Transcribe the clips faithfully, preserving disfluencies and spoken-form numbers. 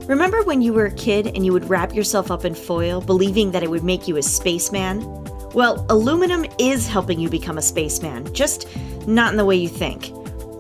Remember when you were a kid and you would wrap yourself up in foil, believing that it would make you a spaceman? Well, aluminum is helping you become a spaceman, just not in the way you think.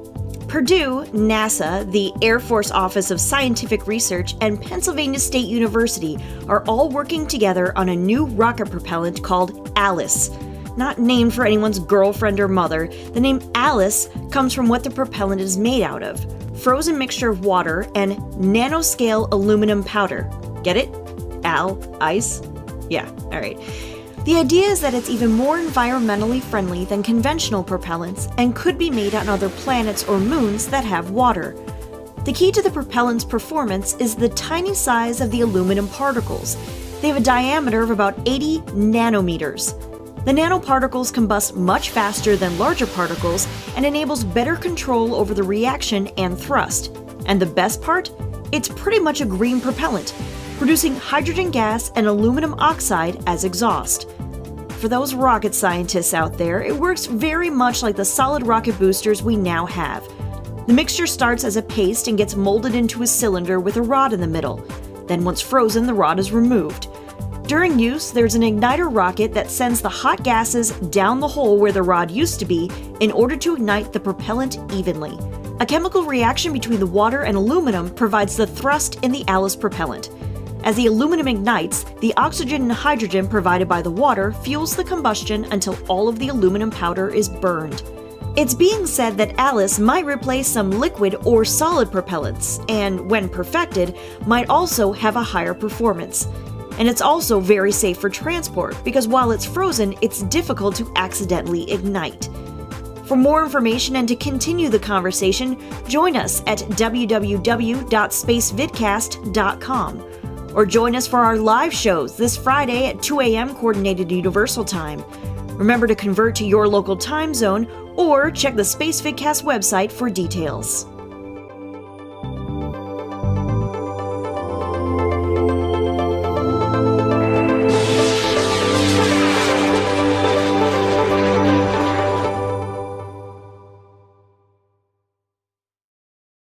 Purdue, NASA, the Air Force Office of Scientific Research, and Pennsylvania State University are all working together on a new rocket propellant called ALICE. Not named for anyone's girlfriend or mother, the name ALICE comes from what the propellant is made out of: frozen mixture of water and nanoscale aluminum powder. Get it? Al, ice? Yeah, alright. The idea is that it's even more environmentally friendly than conventional propellants and could be made on other planets or moons that have water. The key to the propellant's performance is the tiny size of the aluminum particles. They have a diameter of about eighty nanometers. The nanoparticles combust much faster than larger particles and enables better control over the reaction and thrust. And the best part? It's pretty much a green propellant, producing hydrogen gas and aluminum oxide as exhaust. For those rocket scientists out there, it works very much like the solid rocket boosters we now have. The mixture starts as a paste and gets molded into a cylinder with a rod in the middle. Then once frozen, the rod is removed. During use, there's an igniter rocket that sends the hot gases down the hole where the rod used to be in order to ignite the propellant evenly. A chemical reaction between the water and aluminum provides the thrust in the ALICE propellant. As the aluminum ignites, the oxygen and hydrogen provided by the water fuels the combustion until all of the aluminum powder is burned. It's being said that ALICE might replace some liquid or solid propellants, and when perfected, might also have a higher performance. And it's also very safe for transport, because while it's frozen, it's difficult to accidentally ignite. For more information and to continue the conversation, join us at w w w dot space vidcast dot com. Or join us for our live shows this Friday at two a m Coordinated Universal Time. Remember to convert to your local time zone or check the Space Vidcast website for details.